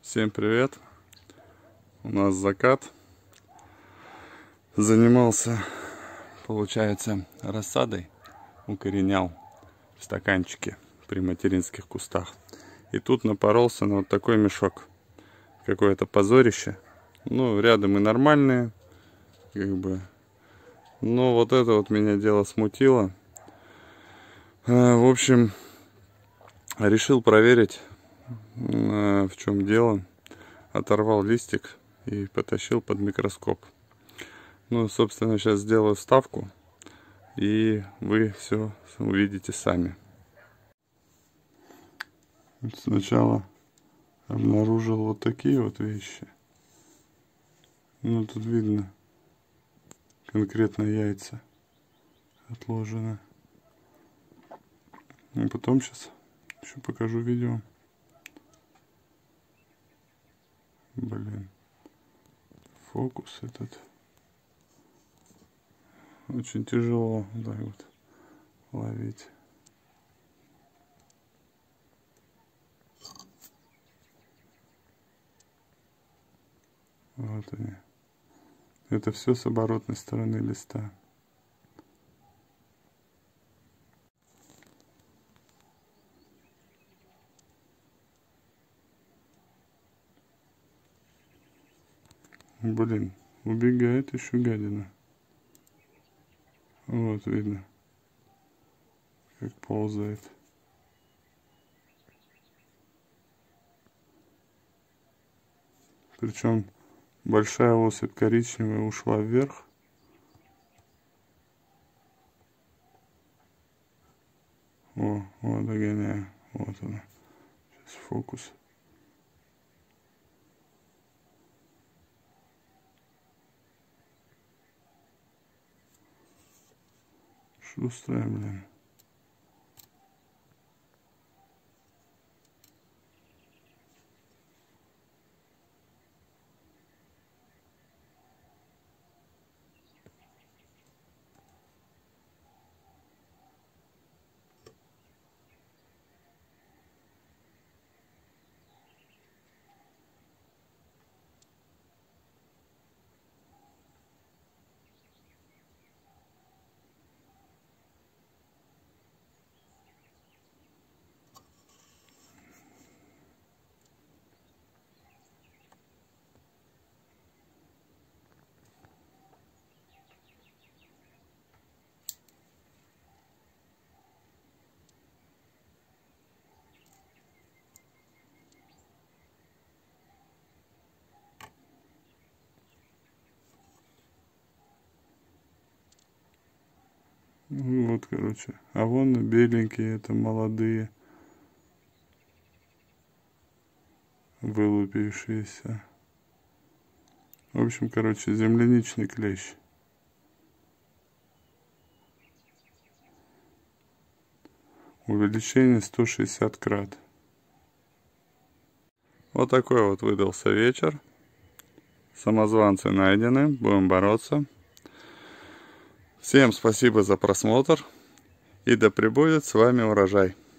Всем привет! У нас закат. Занимался, получается, рассадой. Укоренял в стаканчике при материнских кустах. И тут напоролся на вот такой мешок. Какое-то позорище. Ну, рядом и нормальные, как бы. Но вот это вот меня дело смутило. В общем, решил проверить, в чем дело. Оторвал листик и потащил под микроскоп. Ну, собственно, сейчас сделаю вставку, и вы все увидите сами. Сначала обнаружил вот такие вот вещи. Ну, тут видно конкретно яйца отложены. И потом сейчас еще покажу видео. Блин, фокус этот. Очень тяжело, да, вот ловить. Вот они. Это все с оборотной стороны листа. Блин, убегает еще гадина. Вот видно, как ползает. Причем большая особь коричневая ушла вверх. О, вот догоняю. Вот она. Сейчас фокус. Шустрая, блин. Вот, короче. А вон беленькие, это молодые. Вылупившиеся. В общем, короче, земляничный клещ. Увеличение 160 крат. Вот такой вот выдался вечер. Самозванцы найдены. Будем бороться. Всем спасибо за просмотр. И да пребудет с вами урожай.